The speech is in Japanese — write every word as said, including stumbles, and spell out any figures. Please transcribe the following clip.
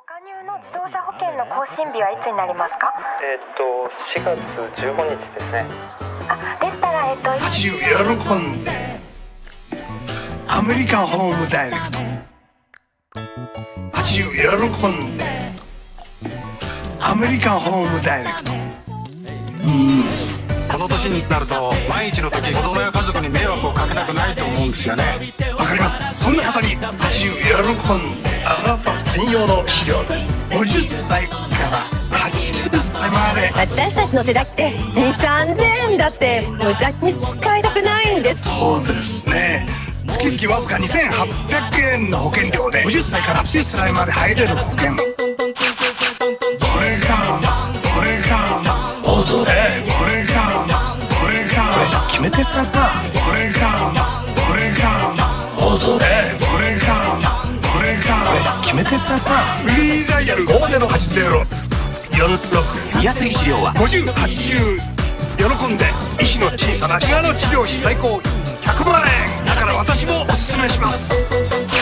加入の自動車保険の更新日はいつになりますか？ えっとしがつじゅうごにちですね。 あ、でしたらえっと喜んでアメリカンホームダイレクト喜んでアメリカンホームダイレクト。うんこの年になると万一の時子供や家族に迷惑をかけたくないと思うんですよね。 わかります。そんな方に喜んであなた専用の資料でごじゅっさいからはちじゅっさいまで。 私たちの世代ってにせんさんぜんえんだって無駄に使いたくないんです。 そうですね。月々わずかにせんはっぴゃくえんの保険料でごじゅっさいからはちじゅっさいまで入れる保険。これからこれから踊れ、これからこれから決めてたな。これからこれから踊れ、これからこれから決めてたな。フリーダイヤルごゼロはちゼロよんろく。 見やすい資料はごじゅうはちじゅう喜んで医師の小さな怪我の治療費最高ひゃくまんえんだから私もおすすめします。